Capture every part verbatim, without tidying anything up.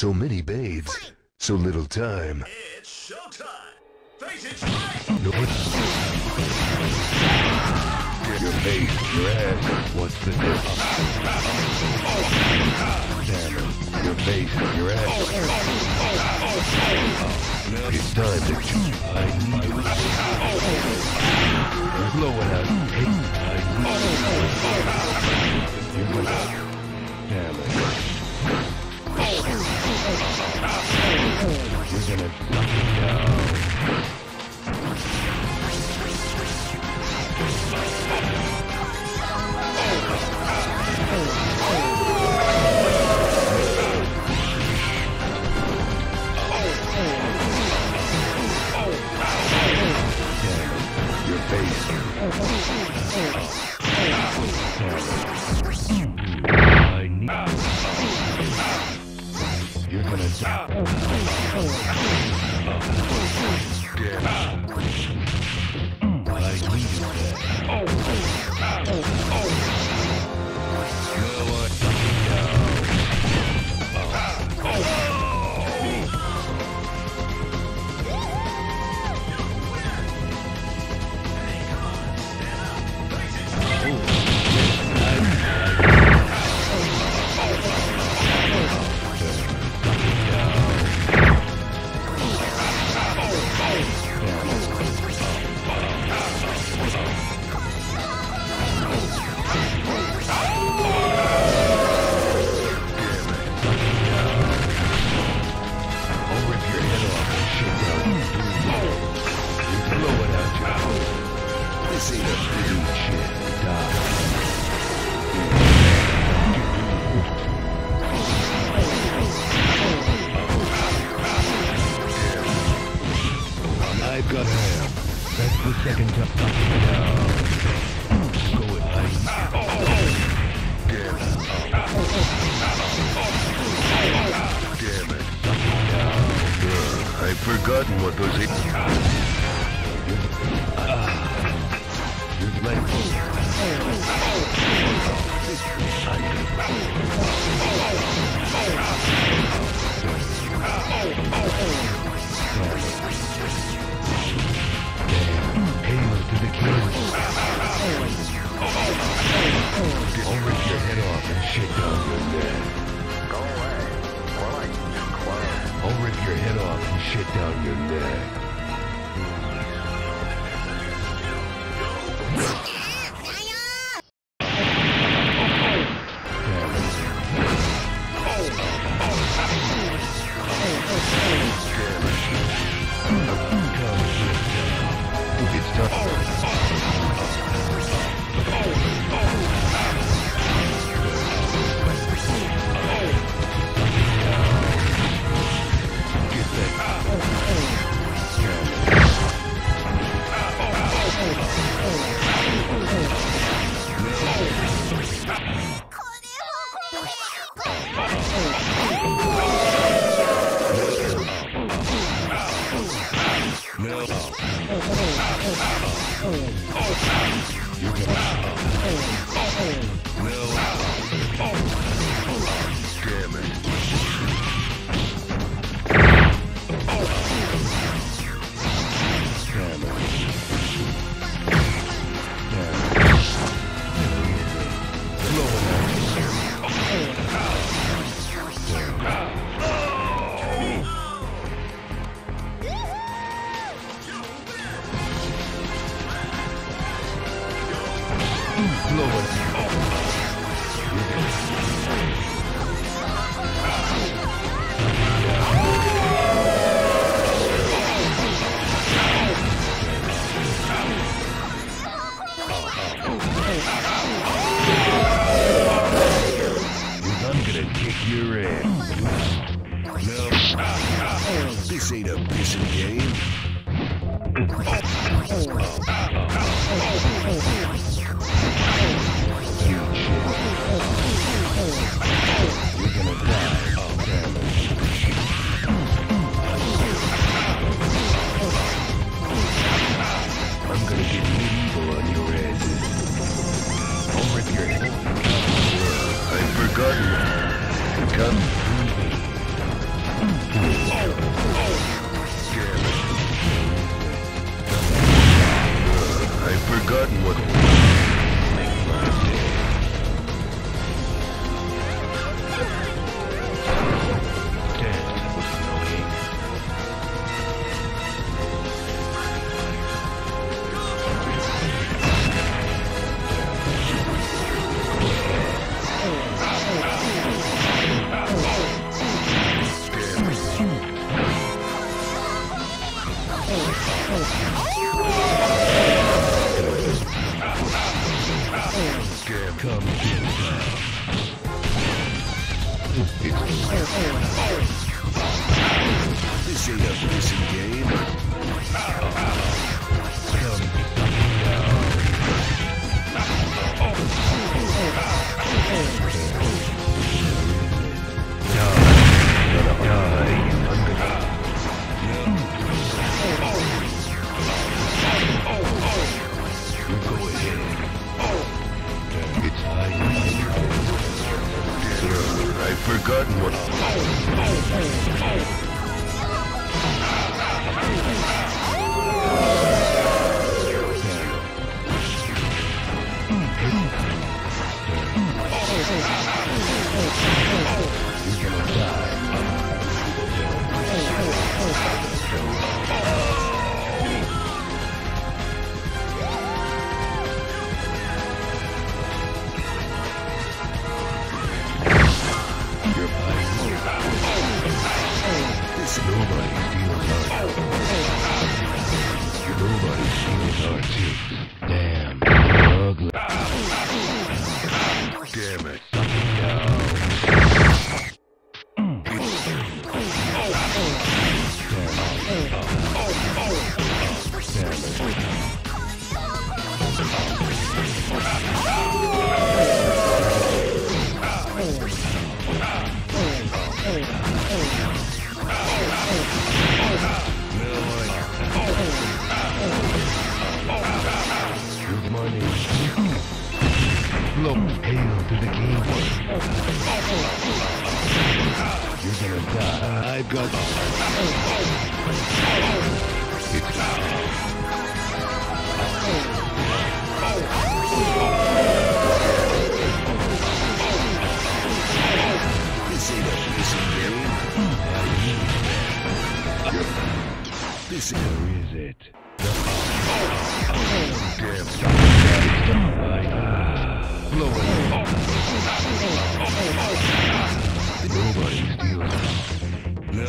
So many babes, so little time. It's showtime! Face it straight! No. Your face, your ass. What's the difference? Damn it. Your face, your ass. It's time to choose. I need you. Blow it out. Hey, I need you. You're gonna... Damn it. You're gonna knock it down. Your face. I need. You're gonna die. I need that. You know what? I've got ham. That's the second time. Go it, Damn it. Uh, I've forgotten what those... Ah. You're like... Hail to the king. I'll rip your head off and shit down your neck. Go away. More like close. I'll rip your head off and shit down your neck. It's This ain't a pissing game. You're gonna die. Oh, damn it. I'm gonna get medieval on your edges. I'll rip your head. I've forgotten. Come to me. forgotten what makes my day. Dance with no ink. Come get down. This ain't a racing game. Come Go ahead. It's I've forgotten what. You're gonna die. Nobody steals our Nobody steals our chicks. Damn, you're ugly. Damn it. Good morning. Look, hail to the king. You're gonna die. I've got. It's This ain't a racing game. This ain't Where is it? Damn. Blow it. Nobody steals. No.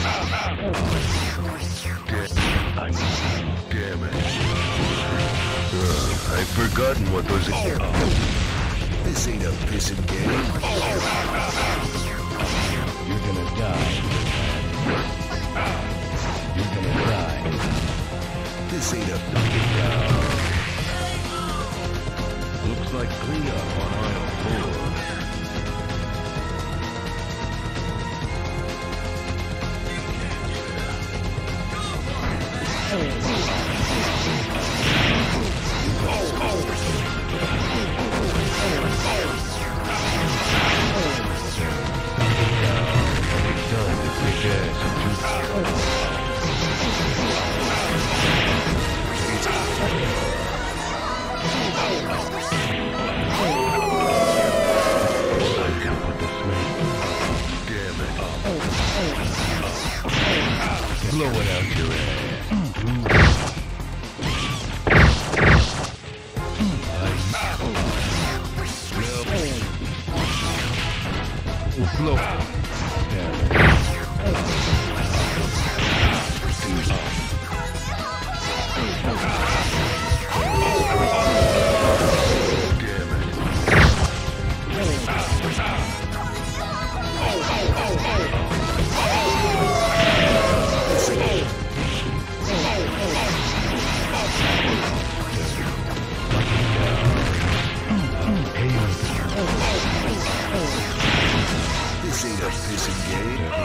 Damn it. Uh, I've forgotten what was it. This ain't a pissing game. You're gonna die. You're gonna die. This ain't a fucking down. Looks like cleanup on aisle four. Blow it out your ass. Blow. This ain't a pissing game.